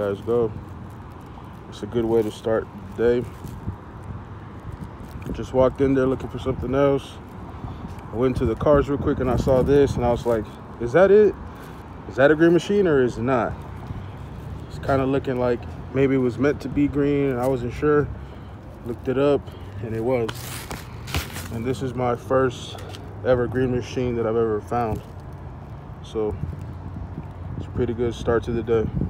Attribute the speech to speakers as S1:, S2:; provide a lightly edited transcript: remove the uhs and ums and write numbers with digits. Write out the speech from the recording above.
S1: guys go. It's a good way to start the day. Just walked in there looking for something else. I went to the cars real quick and I saw this and I was like, is that it? Is that a green machine or is it not? It's kind of looking like maybe it was meant to be green and I wasn't sure. Looked it up and it was. And this is my first ever green machine that I've ever found. So it's a pretty good start to the day.